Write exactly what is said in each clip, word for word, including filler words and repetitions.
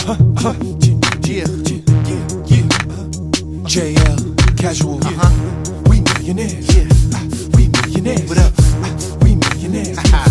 uh, uh, yeah, yeah, yeah. J L, casual. Uh huh. We millionaires. Yeah. Uh, we millionaires. What up? Uh, we millionaires. Uh,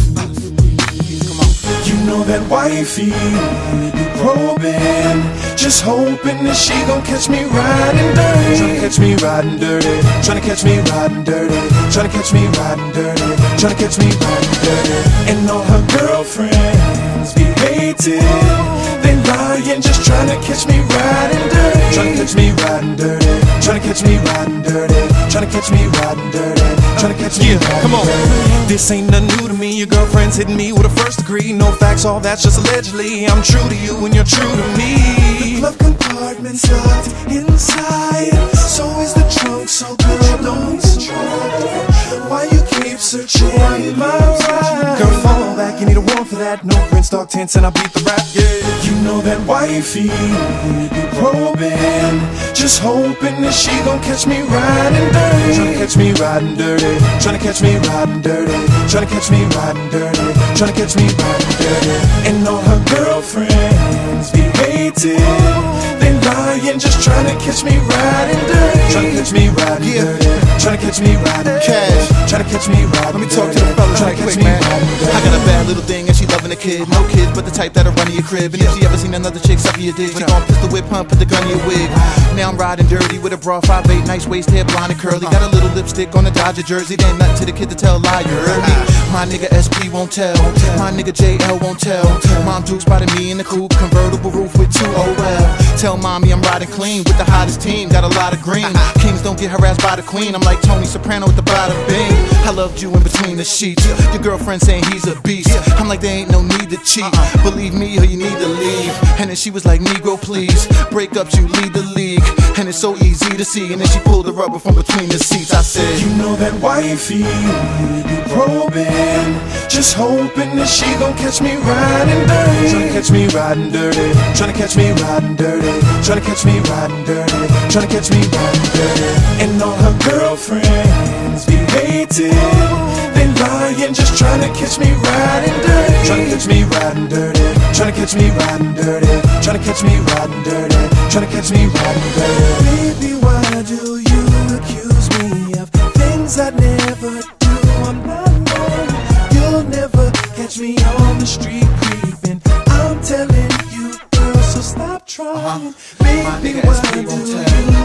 come on. You know that wifey, you probing, just hoping that she gon' catch me riding dirty. Tryna catch me riding dirty. Tryna catch me riding dirty. Tryna catch me riding dirty. Tryna catch me riding dirty. And all her girlfriends be hating. They lying, just tryna catch me riding dirty. Tryna catch me riding dirty. Tryna catch me riding dirty. Tryna catch me riding dirty. Tryna catch me riding dirty. Come on. This ain't nothing new to me. Your girlfriend's hitting me with a first degree. No facts, all that's just allegedly. I'm true to you and you're true to me. The glove compartment's locked inside. So is the trunk, so girl, don't try. Why you keep searching my ride? Girl, fall back, you need a warrant for that. No Prince dog tints and I beat the rap, yeah. You know that wifey, you probing, just hoping that she gon' catch me riding dirty. Tryna catch me riding dirty. Tryna catch me riding dirty. Tryna catch me riding dirty. Tryna catch me riding dirty. And all her girlfriends be hating. They lying, just tryna catch me riding dirty. Tryna catch me riding yeah. dirty. Tryna catch me riding cash. Tryna catch me riding. Let me talk to the fellas right quick, man. I got a bad little thing and she loving a kid. No kids, but the type that'll run to your crib. And if she ever seen another chick suck your dick, she gon' pistol whip, pump, put the gun in your wig. Now I'm riding dirty with a bra, five eight, nice waist, hair blonde and curly. Got a little lipstick on the Dodger jersey. There ain't nothing to the kid to tell a lie, you heard me? My nigga S P won't tell. My nigga J L won't tell. Mom Duke spotted me in the coupe, convertible roof with two, oh well. Tell mommy I'm riding clean with the hottest team, got a lot of green. Kings don't get harassed by the queen. I'm like Tony Soprano with the bada bing. I loved you in between the sheets. Your girlfriend saying he's a beast. I'm like, there ain't no need to cheat. Believe me or you need to leave. And then she was like, Negro please, break up, you lead the league. And it's so easy to see. And then she pulled the rubber from between the seats. I said, you know that wifey, you probing, just hoping that she gon' catch me riding dirty. Tryna catch me riding dirty. Tryna catch me riding dirty. Tryna catch me riding dirty. Tryna catch me riding dirty. And all her girlfriends be hating. They lying, just tryna catch me riding dirty. Tryna catch me riding dirty. Tryna catch me riding dirty. Tryna catch me riding dirty. Tryna catch me riding dirty. Baby, why do you accuse me of things I never do? I'm not known. You'll never catch me on the street creeping. I'm telling you, girl, so stop trying. uh-huh. Baby, why do you accuse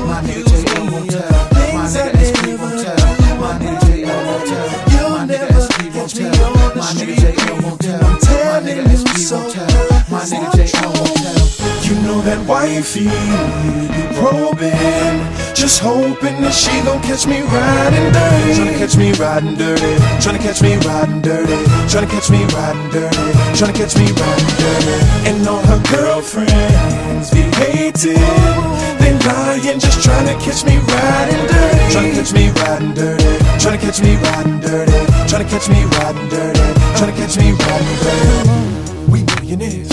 me of things I never do? My nigga J L won't tell. You'll never catch me on the street creeping. I'm telling you, so my nigga J L won't tell. You know that wifey, you probing, just hoping that she gon' catch me riding dirty. Tryna catch me riding dirty. Tryna catch me riding dirty. Tryna catch me riding dirty. Tryna catch me riding dirty. And all her girlfriends be hating. They lying, just tryna catch me riding dirty. Tryna catch me riding dirty. Tryna catch me riding dirty. Tryna catch me riding dirty. Tryna catch me riding dirty. We millionaires.